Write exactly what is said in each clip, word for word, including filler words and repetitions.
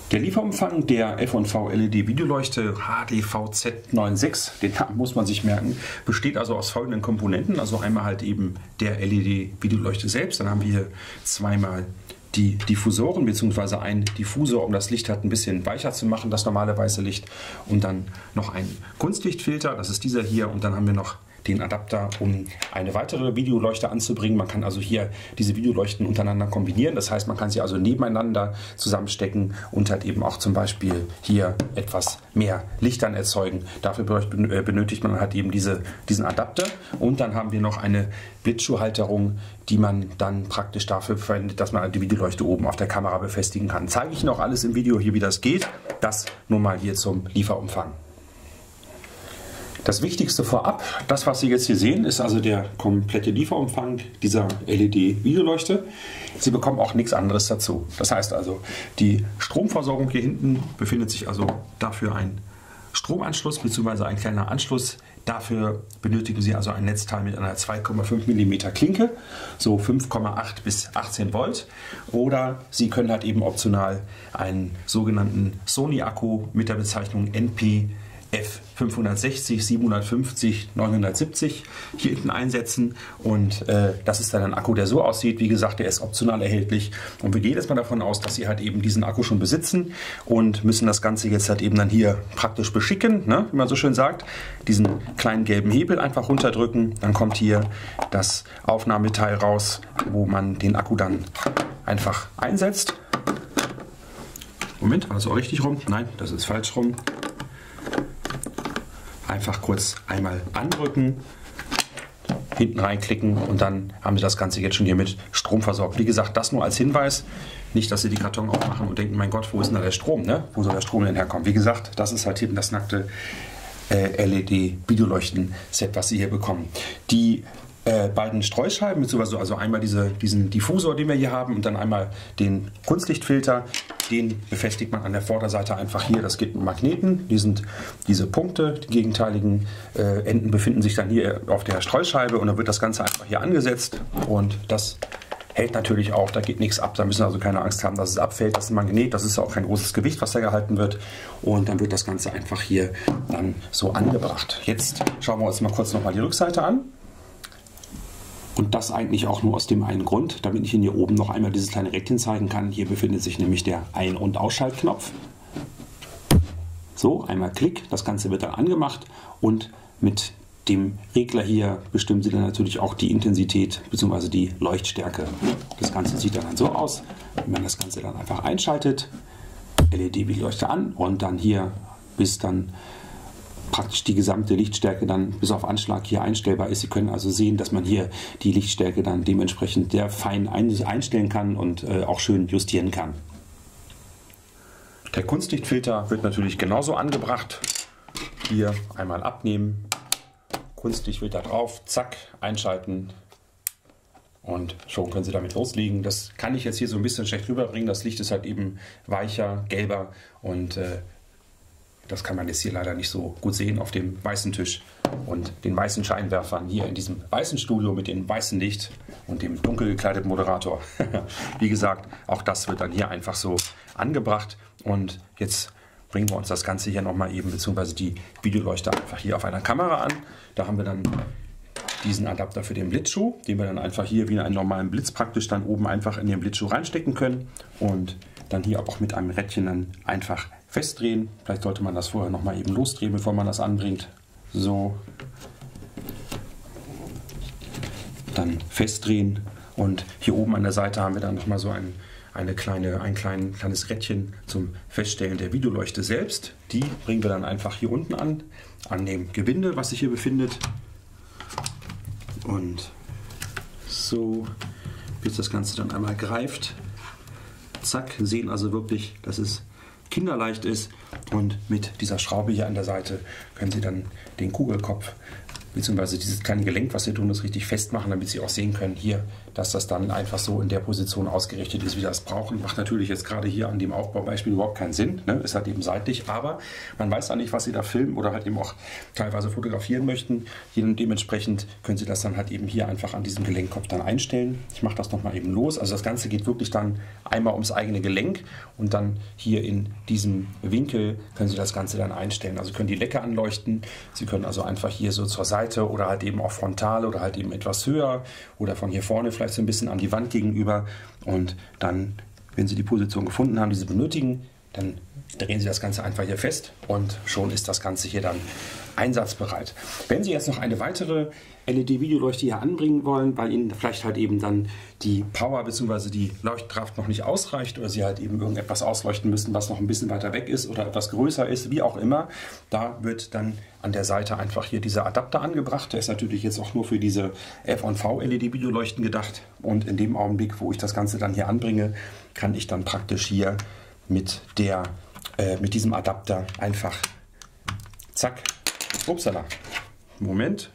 Der Lieferumfang der F und V L E D Videoleuchte H D V Z sechsundneunzig, den muss man sich merken, besteht also aus folgenden Komponenten. Also einmal halt eben der L E D Videoleuchte selbst, dann haben wir hier zweimal die Diffusoren bzw. ein Diffusor, um das Licht halt ein bisschen weicher zu machen, das normale weiße Licht, und dann noch ein Kunstlichtfilter, das ist dieser hier, und dann haben wir noch den Adapter, um eine weitere Videoleuchte anzubringen. Man kann also hier diese Videoleuchten untereinander kombinieren. Das heißt, man kann sie also nebeneinander zusammenstecken und halt eben auch zum Beispiel hier etwas mehr Licht dann erzeugen. Dafür benötigt man halt eben diese, diesen Adapter. Und dann haben wir noch eine Blitzschuhhalterung, die man dann praktisch dafür verwendet, dass man die Videoleuchte oben auf der Kamera befestigen kann. Zeige ich Ihnen auch alles im Video hier, wie das geht. Das nur mal hier zum Lieferumfang. Das Wichtigste vorab, das was Sie jetzt hier sehen, ist also der komplette Lieferumfang dieser L E D Videoleuchte. Sie bekommen auch nichts anderes dazu. Das heißt also, die Stromversorgung hier hinten befindet sich also dafür ein Stromanschluss bzw. ein kleiner Anschluss. Dafür benötigen Sie also ein Netzteil mit einer zwei Komma fünf Millimeter Klinke, so fünf Komma acht bis achtzehn Volt. Oder Sie können halt eben optional einen sogenannten Sony-Akku mit der Bezeichnung N P F fünfhundertsechzig, siebenhundertfünfzig, neunhundertsiebzig hier hinten einsetzen, und äh, das ist dann ein Akku, der so aussieht. Wie gesagt, der ist optional erhältlich, und wir gehen jetzt mal davon aus, dass Sie halt eben diesen Akku schon besitzen und müssen das Ganze jetzt halt eben dann hier praktisch beschicken, ne, wie man so schön sagt. Diesen kleinen gelben Hebel einfach runterdrücken, dann kommt hier das Aufnahmeteil raus, wo man den Akku dann einfach einsetzt. Moment, war das auch richtig rum? Nein, das ist falsch rum. Einfach kurz einmal andrücken, hinten reinklicken, und dann haben Sie das Ganze jetzt schon hier mit Strom versorgt. Wie gesagt, das nur als Hinweis. Nicht, dass Sie die Karton aufmachen und denken, mein Gott, wo ist denn da der Strom? Ne? Wo soll der Strom denn herkommen? Wie gesagt, das ist halt eben das nackte äh, L E D-Videoleuchten-Set, was Sie hier bekommen. Die äh, beiden Streuscheiben, beziehungsweise also einmal diese, diesen Diffusor, den wir hier haben, und dann einmal den Kunstlichtfilter, den befestigt man an der Vorderseite einfach hier. Das geht mit Magneten. Die sind diese Punkte, die gegenteiligen äh, Enden befinden sich dann hier auf der Streuscheibe, und dann wird das Ganze einfach hier angesetzt, und das hält natürlich auch, da geht nichts ab. Da müssen also keine Angst haben, dass es abfällt. Das ist ein Magnet, das ist auch kein großes Gewicht, was da gehalten wird, und dann wird das Ganze einfach hier dann so angebracht. Jetzt schauen wir uns mal kurz nochmal die Rückseite an. Und das eigentlich auch nur aus dem einen Grund, damit ich Ihnen hier oben noch einmal dieses kleine Rädchen zeigen kann. Hier befindet sich nämlich der Ein- und Ausschaltknopf. So, einmal Klick, das Ganze wird dann angemacht, und mit dem Regler hier bestimmen Sie dann natürlich auch die Intensität bzw. die Leuchtstärke. Das Ganze sieht dann so aus, wenn man das Ganze dann einfach einschaltet, L E D-Videoleuchte an, und dann hier bis dann praktisch die gesamte Lichtstärke dann bis auf Anschlag hier einstellbar ist. Sie können also sehen, dass man hier die Lichtstärke dann dementsprechend sehr fein einstellen kann und äh, auch schön justieren kann. Der Kunstlichtfilter wird natürlich genauso angebracht. Hier einmal abnehmen, Kunstlichtfilter drauf, zack, einschalten, und schon können Sie damit loslegen. Das kann ich jetzt hier so ein bisschen schlecht rüberbringen. Das Licht ist halt eben weicher, gelber, und äh, das kann man jetzt hier leider nicht so gut sehen auf dem weißen Tisch und den weißen Scheinwerfern hier in diesem weißen Studio mit dem weißen Licht und dem dunkel gekleideten Moderator. Wie gesagt, auch das wird dann hier einfach so angebracht, und jetzt bringen wir uns das Ganze hier nochmal eben, beziehungsweise die Videoleuchte einfach hier auf einer Kamera an. Da haben wir dann diesen Adapter für den Blitzschuh, den wir dann einfach hier wie in einen normalen Blitz praktisch dann oben einfach in den Blitzschuh reinstecken können, und dann hier auch mit einem Rädchen dann einfach festdrehen. Vielleicht sollte man das vorher noch mal eben losdrehen, bevor man das anbringt. So. Dann festdrehen, und hier oben an der Seite haben wir dann noch mal so ein, eine kleine, ein klein, kleines Rädchen zum Feststellen der Videoleuchte selbst. Die bringen wir dann einfach hier unten an, an dem Gewinde, was sich hier befindet. Und so, bis das Ganze dann einmal greift. Zack, sehen also wirklich, dass es kinderleicht ist, und mit dieser Schraube hier an der Seite können Sie dann den Kugelkopf beziehungsweise dieses kleine Gelenk, was wir tun, das richtig festmachen, damit Sie auch sehen können hier, dass das dann einfach so in der Position ausgerichtet ist, wie wir das brauchen. Macht natürlich jetzt gerade hier an dem Aufbaubeispiel überhaupt keinen Sinn, ne? Ist halt eben seitlich, aber man weiß ja nicht, was Sie da filmen oder halt eben auch teilweise fotografieren möchten. Dementsprechend können Sie das dann halt eben hier einfach an diesem Gelenkkopf dann einstellen. Ich mache das nochmal eben los. Also das Ganze geht wirklich dann einmal ums eigene Gelenk und dann hier in diesem Winkel können Sie das Ganze dann einstellen. Also können die Lecke anleuchten. Sie können also einfach hier so zur Seite oder halt eben auch frontal oder halt eben etwas höher oder von hier vorne vielleicht so ein bisschen an die Wand gegenüber. Und dann, wenn Sie die Position gefunden haben, die Sie benötigen, dann drehen Sie das Ganze einfach hier fest und schon ist das Ganze hier dann einsatzbereit. Wenn Sie jetzt noch eine weitere L E D-Videoleuchte hier anbringen wollen, weil Ihnen vielleicht halt eben dann die Power bzw. die Leuchtkraft noch nicht ausreicht oder Sie halt eben irgendetwas ausleuchten müssen, was noch ein bisschen weiter weg ist oder etwas größer ist, wie auch immer, da wird dann an der Seite einfach hier dieser Adapter angebracht. Der ist natürlich jetzt auch nur für diese F und V L E D-Videoleuchten gedacht und in dem Augenblick, wo ich das Ganze dann hier anbringe, kann ich dann praktisch hier mit, der, äh, mit diesem Adapter einfach zack, upsala, Moment,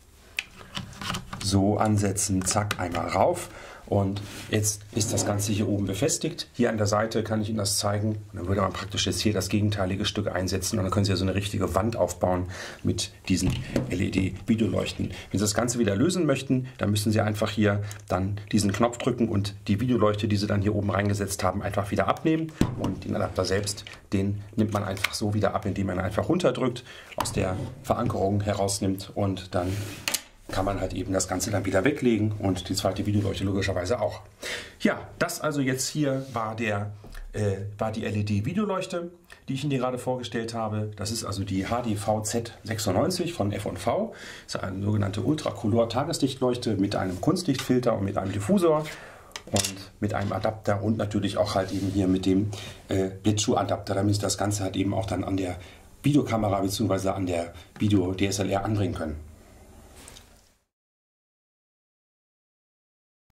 so ansetzen, zack, einmal rauf und jetzt ist das Ganze hier oben befestigt. Hier an der Seite kann ich Ihnen das zeigen und dann würde man praktisch jetzt hier das gegenteilige Stück einsetzen und dann können Sie ja so eine richtige Wand aufbauen mit diesen L E D-Videoleuchten. Wenn Sie das Ganze wieder lösen möchten, dann müssen Sie einfach hier dann diesen Knopf drücken und die Videoleuchte, die Sie dann hier oben reingesetzt haben, einfach wieder abnehmen und den Adapter selbst, den nimmt man einfach so wieder ab, indem man ihn einfach runterdrückt, aus der Verankerung herausnimmt und dann kann man halt eben das Ganze dann wieder weglegen und die zweite Videoleuchte logischerweise auch. Ja, das also jetzt hier war, der, äh, war die L E D-Videoleuchte, die ich Ihnen gerade vorgestellt habe. Das ist also die H D V Z sechsundneunzig von F und V. Das ist eine sogenannte Ultracolor-Tageslichtleuchte mit einem Kunstlichtfilter und mit einem Diffusor und mit einem Adapter und natürlich auch halt eben hier mit dem äh, Blitzschuh-Adapter, damit Sie das Ganze halt eben auch dann an der Videokamera bzw. an der Video-D S L R anbringen können.